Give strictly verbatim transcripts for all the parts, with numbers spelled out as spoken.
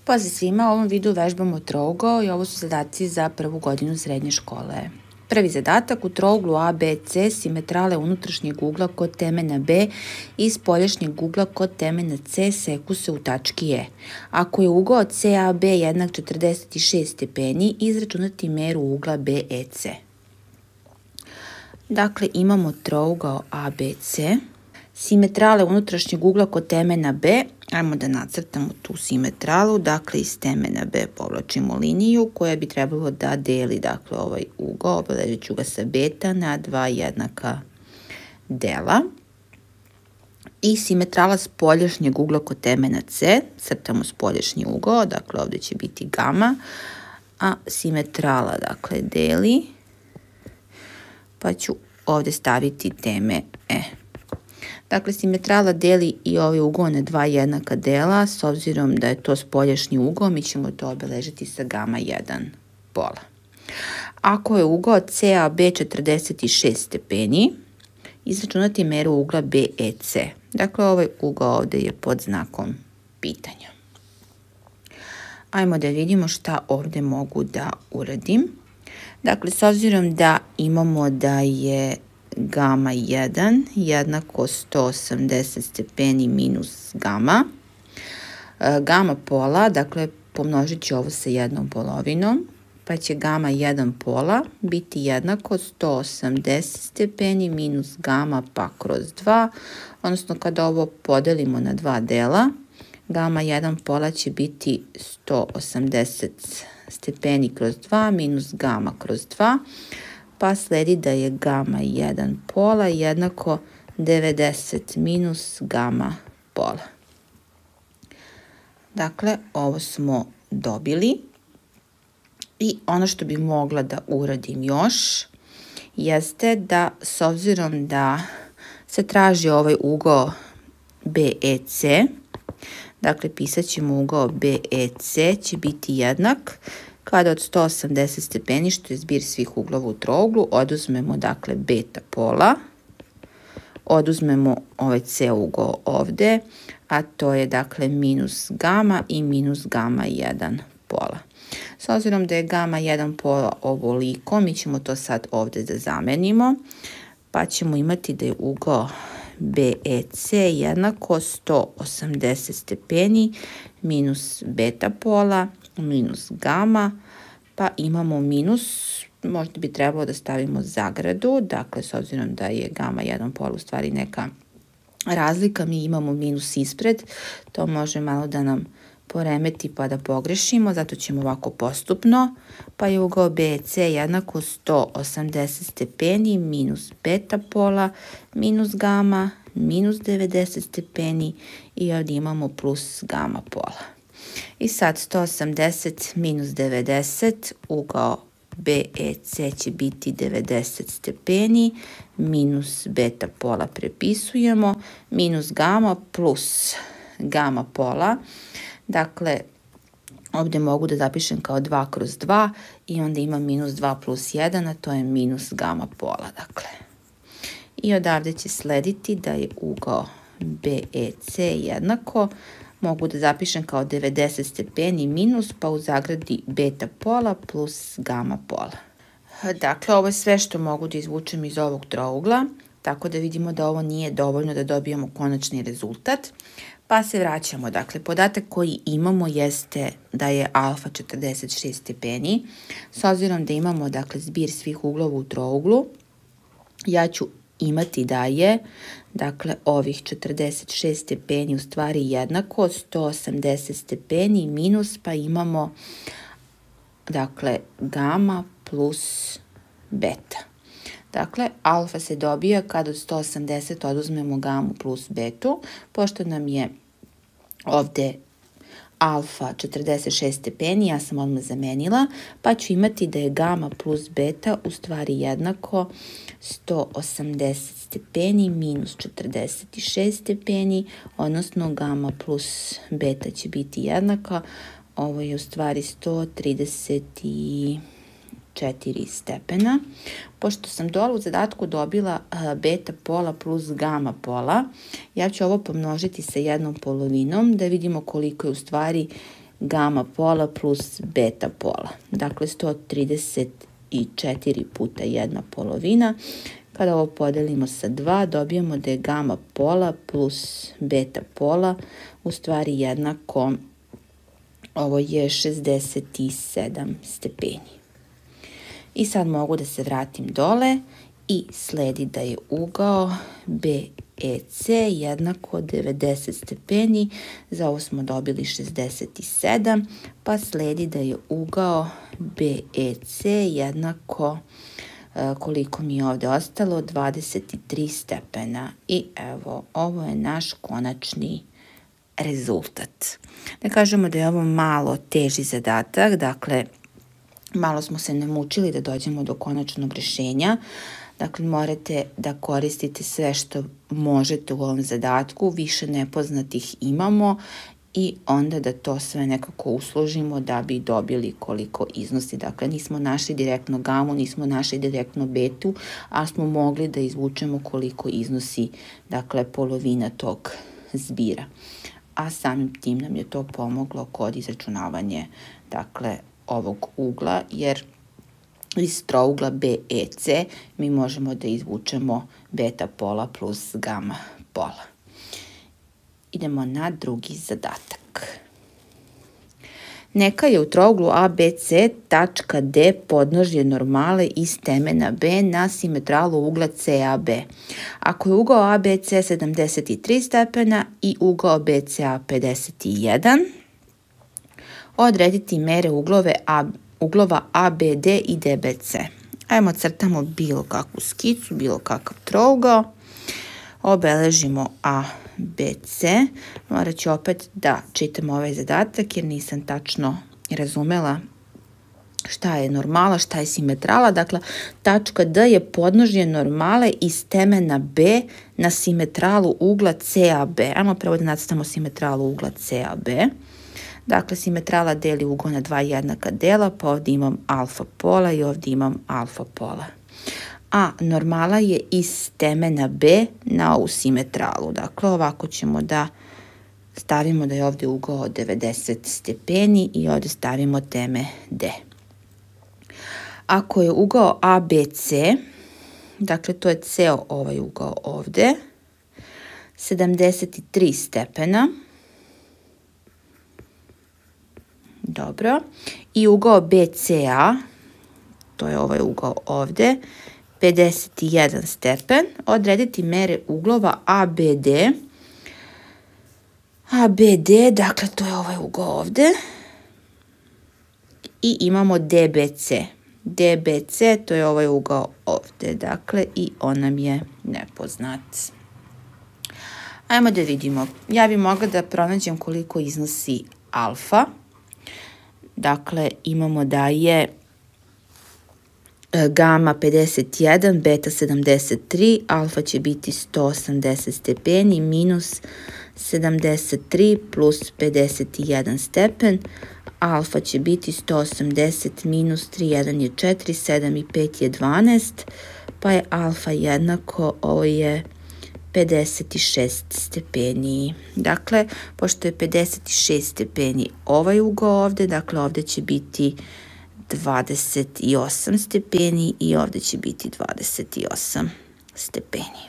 Pozdrav svima, u ovom videu vežbamo trougao i ovo su zadaci za prvu godinu srednje škole. Prvi zadatak: u trouglu A B C simetrale unutrašnjeg ugla kod temena B i spoljašnjeg ugla kod temena C seku se u tački E. Ako je ugao C A B jednak četrdeset šest stepeni, izračunati meru ugla B E C. Dakle, imamo trougao A B C, simetrale unutrašnjeg ugla kod temena B. Ajmo da nacrtamo tu simetralu, dakle iz temena B povlačimo liniju koja bi trebalo da deli dakle ovaj ugao, obeležit ću ga sa beta na dva jednaka dela. I simetrala spoljašnjeg ugla kod temena C, crtamo spoljašnji ugao, dakle ovdje će biti gama, a simetrala dakle deli, pa ću ovdje staviti teme E. Dakle, simetrala deli i ovaj ugao na dva jednaka dela, s obzirom da je to spoljašnji ugao, mi ćemo to obeležiti sa gama jedan pola. Ako je ugao C A B četrdeset šest stepeni, izračunati meru ugla B E C. Dakle, ovaj ugao ovdje je pod znakom pitanja. Ajmo da vidimo šta ovdje mogu da uradim. Dakle, s obzirom da imamo da je gama jedan jednako sto osamdeset stepeni minus gama. Gama pola, dakle pomnožit ću ovo sa jednom polovinom, pa će gama jedan pola biti jednako sto osamdeset stepeni minus gama pa kroz dva, odnosno kada ovo podelimo na dva dela, gama jedan pola će biti sto osamdeset stepeni kroz dva minus gama kroz dva, pa sledi da je gama jedan pola jednako devedeset minus gama pola. Dakle, ovo smo dobili. I ono što bi mogla da uradim još jeste da, s obzirom da se traži ovaj ugao B E C, dakle pisat ćemo ugao B E C će biti jednak kada od sto osamdeset stepeni, što je zbir svih uglova u trouglu, oduzmemo dakle beta pola, oduzmemo ovaj C ugao ovdje, a to je dakle minus gama i minus gama jedan pola. S obzirom da je gama jedan pola ovoliko, mi ćemo to sad ovdje da zamenimo, pa ćemo imati da je ugao B E C jednako sto osamdeset stepeni minus beta pola minus gama, pa imamo minus, možda bi trebalo da stavimo zagradu, dakle s obzirom da je gama jedan pola u stvari neka razlika, mi imamo minus ispred, to može malo da nam poremeti pa da pogrešimo, zato ćemo ovako postupno, pa je ugao B E C jednako sto osamdeset stepeni minus beta pola minus gama minus devedeset stepeni i ovdje imamo plus gama pola. I sad sto osamdeset minus devedeset, ugao B E C će biti devedeset stepeni, minus beta pola prepisujemo, minus gama plus gama pola. Dakle, ovdje mogu da zapišem kao dva kroz dva i onda imam minus dva plus jedan, a to je minus gama pola. Dakle. I odavde će slediti da je ugao B E C jednako, mogu da zapišem kao devedeset stepeni minus, pa u zagradi beta pola plus gama pola. Dakle, ovo je sve što mogu da izvučem iz ovog trougla, tako da vidimo da ovo nije dovoljno da dobijemo konačni rezultat. Pa se vraćamo, dakle, podatak koji imamo jeste da je alfa četrdeset šest stepeni. S obzirom da imamo, dakle, zbir svih uglova u trouglu, ja ću imati da je, dakle, ovih četrdeset šest stepeni u stvari jednako sto osamdeset stepeni minus, pa imamo, dakle, gama plus beta. Dakle, alfa se dobija kada od sto osamdeset oduzmemo gamu plus betu, pošto nam je ovdje alfa četrdeset šest stepeni, ja sam odmah zamenila, pa ću imati da je gama plus beta u stvari jednako sto osamdeset stepeni minus četrdeset šest stepeni, odnosno gama plus beta će biti jednaka, ovo je u stvari sto trideset četiri stepena. Pošto sam dole u zadatku dobila beta pola plus gama pola, ja ću ovo pomnožiti sa jednom polovinom da vidimo koliko je u stvari gama pola plus beta pola. Dakle, sto trideset četiri puta jedna polovina. Kada ovo podelimo sa dva, dobijemo da je gama pola plus beta pola u stvari jednako, ovo je šezdeset sedam stepeni. I sad mogu da se vratim dole i sledi da je ugao B E C jednako devedeset stepeni, za ovo smo dobili šezdeset sedam, pa sledi da je ugao B E C jednako, koliko mi je ovde ostalo, dvadeset tri stepena. I evo, ovo je naš konačni rezultat. Da kažemo da je ovo malo teži zadatak, dakle, malo smo se namučili da dođemo do konačnog rešenja. Dakle, morate da koristite sve što možete u ovom zadatku, više nepoznatih imamo i onda da to sve nekako usložimo da bi dobili koliko iznosi. Dakle, nismo našli direktno gamu, nismo našli direktno betu, a smo mogli da izvučemo koliko iznosi, dakle, polovina tog zbira. A samim tim nam je to pomoglo kod izračunavanja, dakle, ovog ugla, jer iz trougla B E C mi možemo da izvučemo beta pola plus gama pola. Idemo na drugi zadatak. Neka je u trouglu A B C tačka D podnožje normale iz temena B na simetralu ugla C A B. Ako je ugao A B C sedamdeset tri stepena i ugao B C A pedeset jedan, odrediti mere uglove A, uglova A B D i D B C. Ajmo crtamo bilo kakvu skicu, bilo kakav trougao. Obeležimo A B C. Morat ću opet da čitam ovaj zadatak jer nisam tačno razumela šta je normala, šta je simetrala. Dakle, tačka D je podnožje normale iz temena B na simetralu ugla C A B. Ajmo prvo da nacrtamo simetralu ugla C A B. Dakle, simetrala deli ugao na dva jednaka dela, pa ovdje imam alfa pola i ovdje imam alfa pola. A normala je iz temena B na ovu simetralu. Dakle, ovako ćemo da stavimo da je ovdje ugao devedeset stepeni i ovdje stavimo teme D. Ako je ugao A B C, dakle to je ceo ovaj ugao ovdje, sedamdeset tri stepena, dobro, i ugao B C A, to je ovaj ugao ovdje, pedeset jedan stepen, odrediti mere uglova A B D. A B D, dakle to je ovaj ugao ovdje. I imamo D B C. D B C, to je ovaj ugao ovdje, dakle i on nam je nepoznat. Ajmo da vidimo. Ja bih mogla da pronađem koliko iznosi alfa. Dakle, imamo da je gama pedeset jedan, beta sedamdeset tri, alfa će biti sto osamdeset stepeni minus sedamdeset tri plus pedeset jedan stepen, alfa će biti sto osamdeset minus tri, jedan je četiri, sedam i pet je dvanaest, pa je alfa jednako, ovo je pedeset šest stepeni. Dakle, pošto je pedeset šest stepeni ovaj ugao ovdje, dakle ovdje će biti dvadeset osam stepeni i ovdje će biti dvadeset osam stepeni.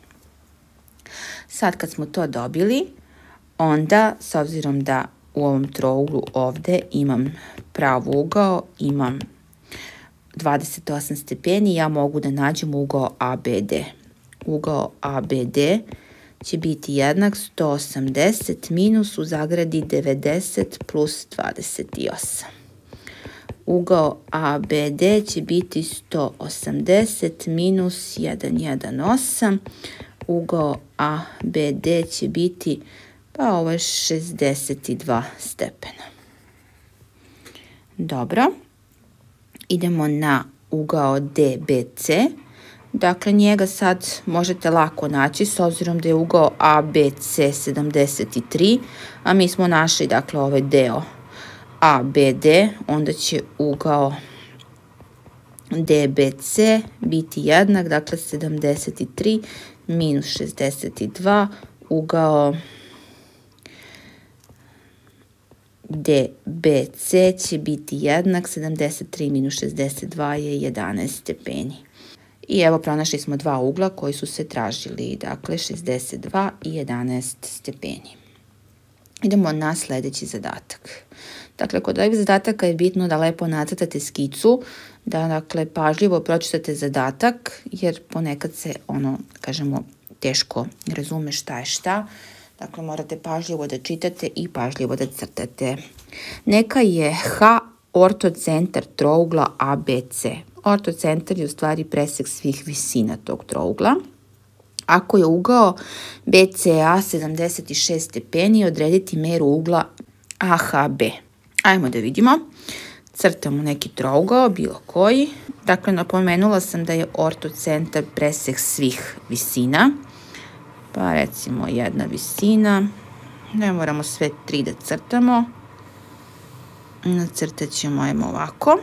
Sad kad smo to dobili, onda s obzirom da u ovom trouglu ovdje imam prav ugao, imam dvadeset osam stepeni, ja mogu da nađem ugao A B D. Ugao A B D će biti jednak sto osamdeset minus u zagradi devedeset plus dvadeset osam. Ugao A B D će biti sto osamdeset minus sto osam. Ugao A B D će biti, pa ovo je šezdeset dva stepena. Dobro. Idemo na ugao D B C. Dakle, njega sad možete lako naći s obzirom da je ugao A B C sedamdeset tri, a mi smo našli, dakle, ovaj deo A B D, onda će ugao D B C biti jednak, dakle sedamdeset tri minus šezdeset dva, ugao D B C će biti jednak sedamdeset tri minus šezdeset dva je jedanaest stepeni. I evo pronašli smo dva ugla koji su se tražili, dakle šezdeset dva i jedanaest stepeni. Idemo na sljedeći zadatak. Dakle, kod ovih zadataka je bitno da lepo nacrtate skicu, da dakle pažljivo pročitate zadatak, jer ponekad se ono, kažemo, teško razume šta je šta. Dakle, morate pažljivo da čitate i pažljivo da crtate. Neka je H ortocentar trougla A B C. Ortocentar je u stvari presek svih visina tog trougla. Ako je ugao B C A sedamdeset šest stepeni, odrediti meru ugla A H B. Ajmo da vidimo. Crtamo neki trougao, bilo koji. Dakle, napomenula sam da je ortocentar presek svih visina. Pa recimo jedna visina. Ne moramo sve tri da crtamo. Nacrtat ćemo, ajmo ovako.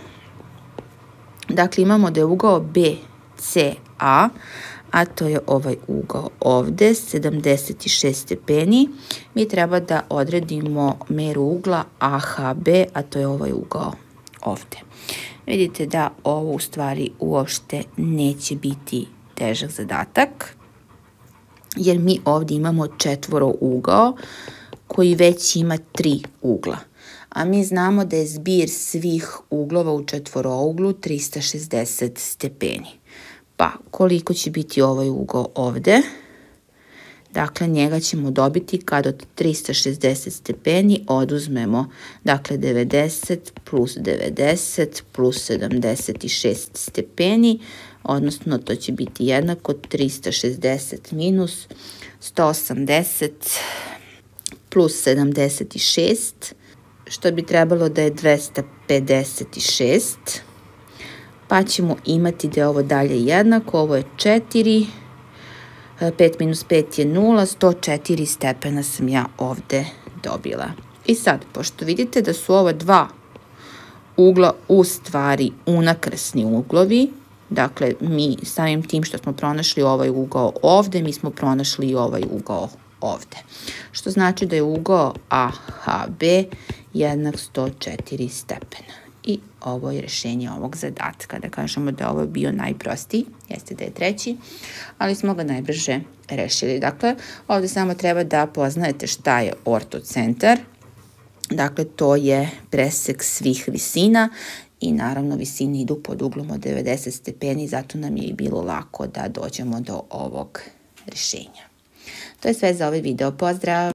Dakle, imamo da je ugao B C A, a to je ovaj ugao ovde, sedamdeset šest stepeni. Mi treba da odredimo meru ugla A H B, a to je ovaj ugao ovde. Vidite da ovo u stvari uopšte neće biti težak zadatak, jer mi ovdje imamo četvoro ugao koji već ima tri ugla. A mi znamo da je zbir svih uglova u četvorouglu trista šezdeset stepeni. Pa koliko će biti ovaj ugao ovde? Dakle, njega ćemo dobiti kad od trista šezdeset stepeni oduzmemo, dakle, devedeset plus devedeset plus sedamdeset šest stepeni, odnosno to će biti jednako trista šezdeset minus sto osamdeset plus sedamdeset šest, što bi trebalo da je dvesta pedeset šest. Pa ćemo imati da je ovo dalje jednako, ovo je četiri, pet minus pet je nula, sto četiri stepena sam ja ovde dobila. I sad, pošto vidite da su ova dva ugla u stvari unakrsni uglovi, dakle, mi samim tim što smo pronašli ovaj ugao ovde, mi smo pronašli i ovaj ugao ovde. Što znači da je ugao A H B jednak sto četiri stepena. I ovo je rešenje ovog zadatka. Da kažemo da ovo je bio najprostiji, jeste da je treći, ali smo ga najbrže rešili. Dakle, ovdje samo treba da poznajete šta je ortocentar. Dakle, to je presek svih visina i naravno visine idu pod uglom od devedeset stepeni, zato nam je i bilo lako da dođemo do ovog rešenja. To je sve za ovaj video. Pozdrav!